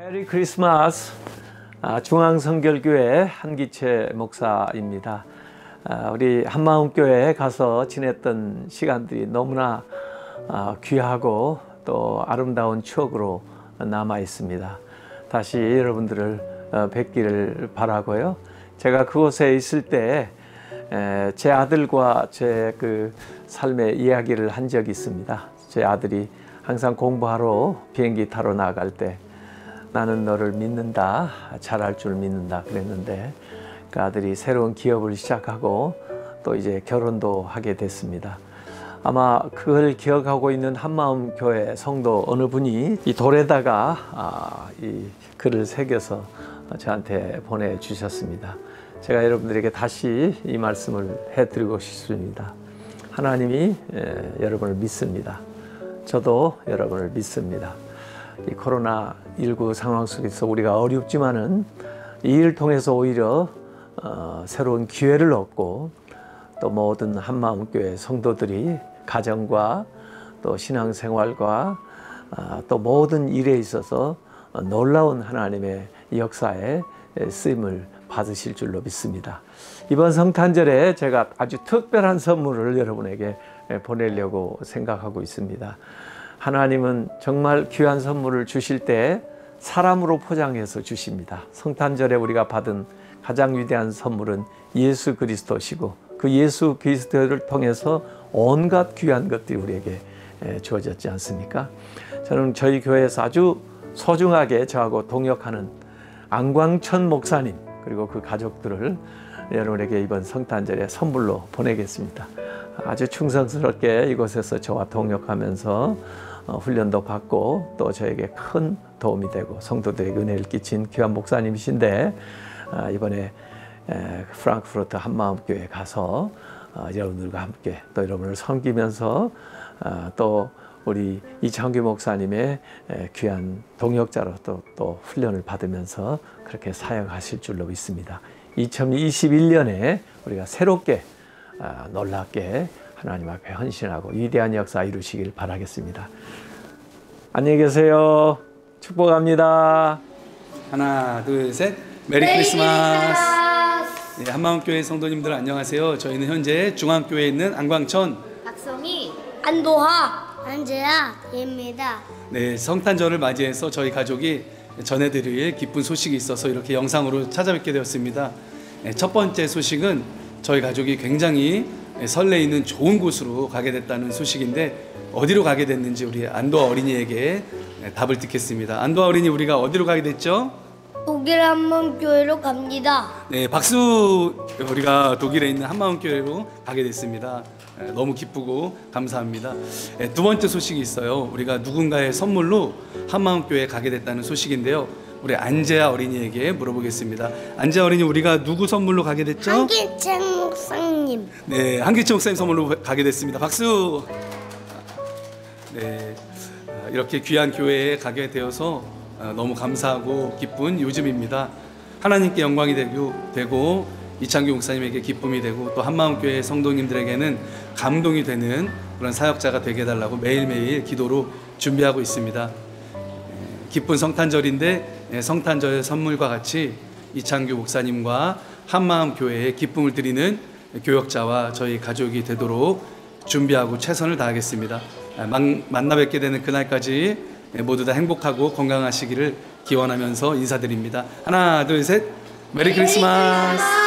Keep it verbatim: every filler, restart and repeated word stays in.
메리 크리스마스. 아, 중앙성결교회 한기채 목사입니다. 아, 우리 한마음교회에 가서 지냈던 시간들이 너무나 아, 귀하고 또 아름다운 추억으로 남아 있습니다. 다시 여러분들을 어, 뵙기를 바라고요. 제가 그곳에 있을 때 제 아들과 제 그 삶의 이야기를 한 적이 있습니다. 제 아들이 항상 공부하러 비행기 타러 나갈 때 나는 너를 믿는다, 잘할 줄 믿는다 그랬는데 그 아들이 새로운 기업을 시작하고 또 이제 결혼도 하게 됐습니다. 아마 그걸 기억하고 있는 한마음교회 성도 어느 분이 이 돌에다가 아, 이 글을 새겨서 저한테 보내주셨습니다. 제가 여러분들에게 다시 이 말씀을 해드리고 싶습니다. 하나님이 에, 여러분을 믿습니다. 저도 여러분을 믿습니다. 이 코로나 십구 상황 속에서 우리가 어렵지만은 이 일을 통해서 오히려 어, 새로운 기회를 얻고 또 모든 한마음교회 성도들이 가정과 또 신앙생활과 어, 또 모든 일에 있어서 놀라운 하나님의 역사에 쓰임을 받으실 줄로 믿습니다. 이번 성탄절에 제가 아주 특별한 선물을 여러분에게 보내려고 생각하고 있습니다. 하나님은 정말 귀한 선물을 주실 때 사람으로 포장해서 주십니다. 성탄절에 우리가 받은 가장 위대한 선물은 예수 그리스도시고 그 예수 그리스도를 통해서 온갖 귀한 것들이 우리에게 주어졌지 않습니까? 저는 저희 교회에서 아주 소중하게 저하고 동역하는 안광천 목사님 그리고 그 가족들을 여러분에게 이번 성탄절에 선물로 보내겠습니다. 아주 충성스럽게 이곳에서 저와 동역하면서 훈련도 받고 또 저에게 큰 도움이 되고 성도들에게 은혜를 끼친 귀한 목사님이신데 이번에 프랑크푸르트 한마음교회에 가서 여러분들과 함께 또 여러분을 섬기면서 또 우리 이창규 목사님의 귀한 동역자로 또, 또 훈련을 받으면서 그렇게 사역하실 줄로 믿습니다. 이천이십일 년에 우리가 새롭게 놀랍게 하나님 앞에 헌신하고 위대한 역사 이루시길 바라겠습니다. 안녕히 계세요. 축복합니다. 하나, 둘, 셋. 메리, 메리 크리스마스. 크리스마스. 네, 한마음교회 성도님들 안녕하세요. 저희는 현재 중앙교회에 있는 안광천, 박성희, 안도하, 안재아입니다. 네, 성탄절을 맞이해서 저희 가족이 전해드릴 기쁜 소식이 있어서 이렇게 영상으로 찾아뵙게 되었습니다. 네, 첫 번째 소식은 저희 가족이 굉장히 설레이는 좋은 곳으로 가게 됐다는 소식인데 어디로 가게 됐는지 우리 안도아 어린이에게 답을 듣겠습니다. 안도아 어린이, 우리가 어디로 가게 됐죠? 독일 한마음교회로 갑니다. 네, 박수. 우리가 독일에 있는 한마음교회로 가게 됐습니다. 너무 기쁘고 감사합니다. 두 번째 소식이 있어요. 우리가 누군가의 선물로 한마음교회에 가게 됐다는 소식인데요. 우리 안재아 어린이에게 물어보겠습니다. 안재아 어린이, 우리가 누구 선물로 가게 됐죠? 한기채 목사님. 네, 한기채 목사님 선물로 가게 됐습니다. 박수. 네, 이렇게 귀한 교회에 가게 되어서 너무 감사하고 기쁜 요즘입니다. 하나님께 영광이 되고 이창규 목사님에게 기쁨이 되고 또 한마음교회 성도님들에게는 감동이 되는 그런 사역자가 되게 해달라고 매일매일 기도로 준비하고 있습니다. 기쁜 성탄절인데 성탄절 선물과 같이 이창규 목사님과 한마음교회에 기쁨을 드리는 교역자와 저희 가족이 되도록 준비하고 최선을 다하겠습니다. 만나 뵙게 되는 그날까지 모두 다 행복하고 건강하시기를 기원하면서 인사드립니다. 하나, 둘, 셋. 메리 크리스마스.